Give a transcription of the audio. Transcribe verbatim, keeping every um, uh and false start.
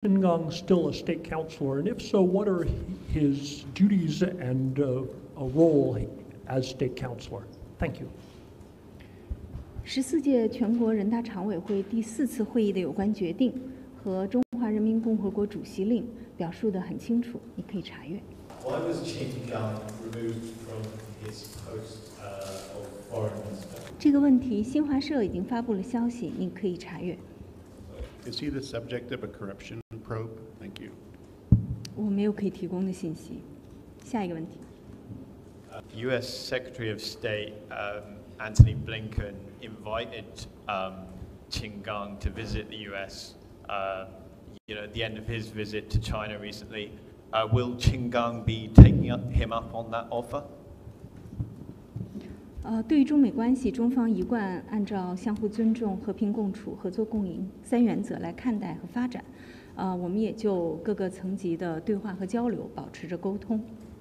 Qin Gang still a state councilor? And if so, what are his duties and uh, a role as state councilor? Thank you. 十四届全国人大常委会第四次会议的有关决定和中华人民共和国主席令表述得很清楚，你可以查阅。 Why was Qin Gang removed from his post uh, of foreign minister? 这个问题，新华社已经发布了消息，你可以查阅。 Is he the subject of a corruption probe? Thank you. 我没有可以提供的信息。下一个问题。 Uh, U S Secretary of State um, Antony Blinken invited um, Qin Gang to visit the U S. Uh, you know, at the end of his visit to China recently, uh, will Qin Gang be taking up, him up on that offer? 呃，对于中美关系，中方一贯按照相互尊重、和平共处、合作共赢三原则来看待和发展。呃，我们也就各个层级的对话和交流保持着沟通。